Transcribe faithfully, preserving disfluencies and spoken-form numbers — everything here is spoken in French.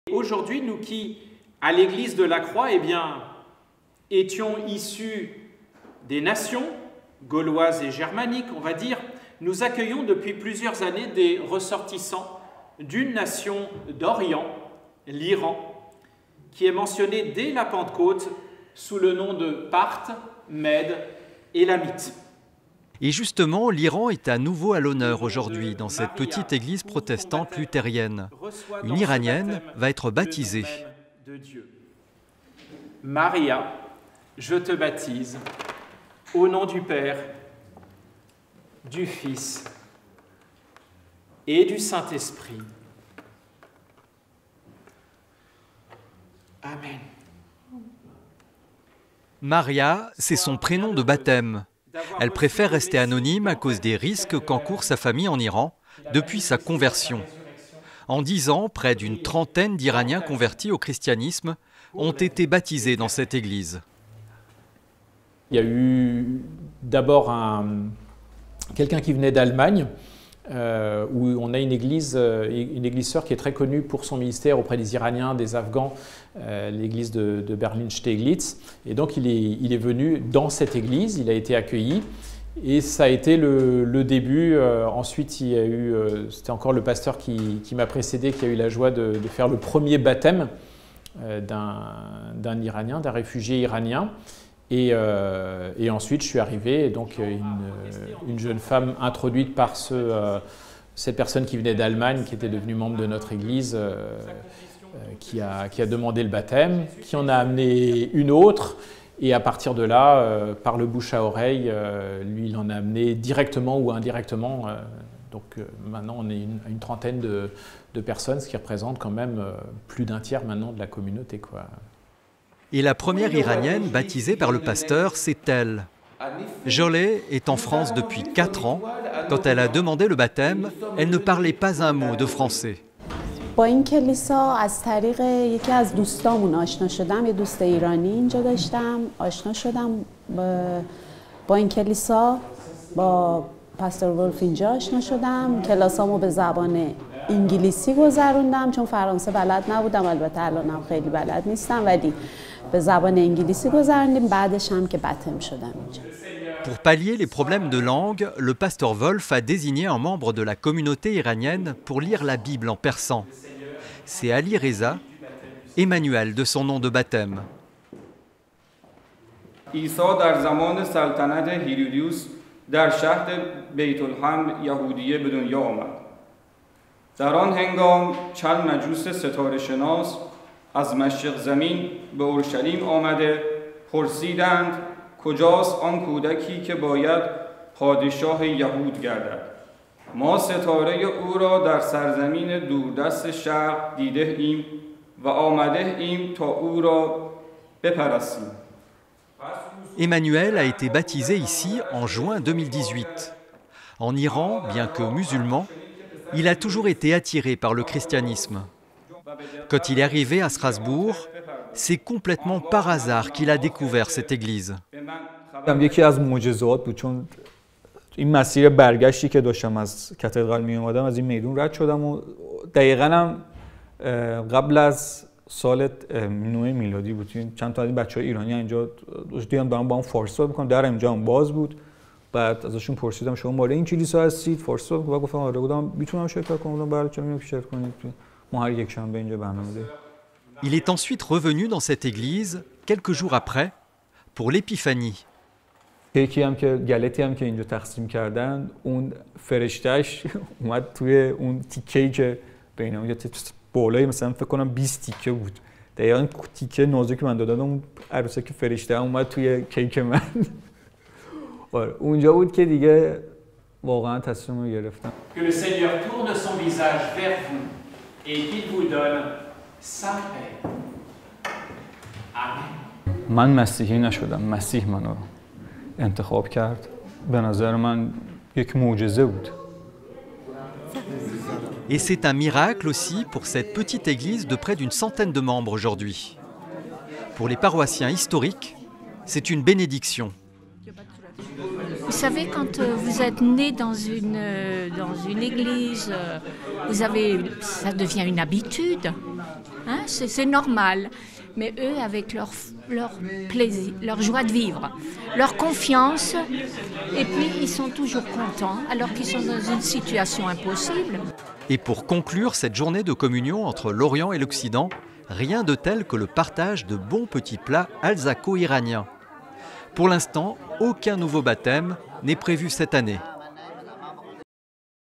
Aujourd'hui, nous qui, à l'Église de la Croix, eh bien, étions issus des nations gauloises et germaniques, on va dire, nous accueillons depuis plusieurs années des ressortissants d'une nation d'Orient, l'Iran, qui est mentionnée dès la Pentecôte sous le nom de Parthe, Mède et Lamite. Et justement, l'Iran est à nouveau à l'honneur aujourd'hui dans cette petite église protestante luthérienne. Une Iranienne va être baptisée. Maria, je te baptise au nom du Père, du Fils et du Saint-Esprit. Amen. Maria, c'est son prénom de baptême. Elle préfère rester anonyme à cause des risques qu'encourt sa famille en Iran depuis sa conversion. En dix ans, près d'une trentaine d'Iraniens convertis au christianisme ont été baptisés dans cette église. Il y a eu d'abord un, quelqu'un qui venait d'Allemagne, euh, où on a une église, une église sœur qui est très connue pour son ministère auprès des Iraniens, des Afghans, euh, l'église de, de Berlin-Steglitz. Et donc il est, il est venu dans cette église, il a été accueilli. Et ça a été le, le début. Euh, ensuite, il y a eu, euh, c'était encore le pasteur qui, qui m'a précédé, qui a eu la joie de, de faire le premier baptême euh, d'un Iranien, d'un réfugié iranien. Et, euh, et ensuite, je suis arrivé, et donc une, une jeune femme introduite par ce, euh, cette personne qui venait d'Allemagne, qui était devenue membre de notre église, euh, euh, qui, a, qui a demandé le baptême, qui en a amené une autre. Et à partir de là, euh, par le bouche à oreille, euh, lui, il en a amené directement ou indirectement. Euh, donc euh, maintenant, on est une, une trentaine de, de personnes, ce qui représente quand même euh, plus d'un tiers maintenant de la communauté, quoi. Et la première iranienne baptisée par le pasteur, c'est elle. Jolé est en France depuis quatre ans. Quand elle a demandé le baptême, elle ne parlait pas un mot de français. با این کلیسا از طریق یکی از دوستامون آشنا شدم، یه دوست ایرانی اینجا داشتم، آشنا شدم با, با این کلیسا، با پاستور ولف اینجا آشنا شدم. کلاسامو به زبان انگلیسی گذروندم چون فرانسه بلد نبودم، البته الانم خیلی بلد نیستم، ولی به زبان انگلیسی گذروندیم. بعدش هم که بپتم شدم اینجا. Pour pallier les problèmes de langue, le pasteur Wolf a désigné un membre de la communauté iranienne pour lire la Bible en persan. C'est Ali Reza, Emmanuel de son nom de baptême. عیسی در زمان سلطنت هیرودیوس در شهر بیت الحمل یهودیه به دنیا آمد. در آن هنگام چند مجوس ستاره شناس از مشرق زمین به اورشلیم آمده پرسیدند کجاست آن کودکی که باید پادشاه یهود گردد؟ ما ستاره او را در سرزمین دوردست شرق دیده ایم و آمده ایم تا او را بپرستیم. Emmanuel a été baptisé ici en juin deux mille dix-huit. En Iran, bien que musulman, il a toujours été attiré par le christianisme. Quand il est arrivé à Strasbourg, c'est complètement par hasard qu'il a découvert cette église. یکی از معجزات بود چون این مسیر برگشتی که داشتم از کاتدرال می اومدم از این میدون رد شدم و دقیقاً هم قبل از سال نو میلادی بود. چند تا از این بچه‌های ایرانی اینجا دیدم دارن با هم فارسی صحبت می‌کنن، در اینجا هم باز بود. بعد ازشون پرسیدم شما مال این کلیسا هستید؟ فارسی صحبت و گفتم آره. بودم میتونم شرکت کنم؟ بله چرا نمی‌تونم شرکت کنید؟ ما هر یک شنبه اینجا برنامه داریم. Il est ensuite revenu dans cette église quelques jours après pour l'épiphanie. کیکی هم که گلتی هم که اینجا تقسیم کردن اون فرشتهش اومد توی اون تیکه‌ای که بینم یه بالای مثلا فکر کنم بیست تیکه بود. دقیقاً تیکه نازکی من دادم اون عروسک فرشته اومد توی کیک من. آره اونجا بود که دیگه واقعا تصمیم رو گرفتم. Que le Seigneur tourne son visage vers vous et qu'il vous donne sa paix. Amen. من مسیحی نشدم، مسیح منو انتخاب کرد. به نظر من یک معجزه بود. Et c'est un miracle aussi pour cette petite église de près d'une centaine de membres aujourd'hui. Pour les paroissiens historiques, c'est une bénédiction. Vous savez, quand vous êtes né dans une, dans une église, vous avez, ça devient une habitude. Hein, c'est normal. Mais eux, avec leur, leur plaisir, leur joie de vivre, leur confiance, et puis ils sont toujours contents alors qu'ils sont dans une situation impossible. Et pour conclure cette journée de communion entre l'Orient et l'Occident, rien de tel que le partage de bons petits plats alsaco-iraniens. Pour l'instant, aucun nouveau baptême n'est prévu cette année.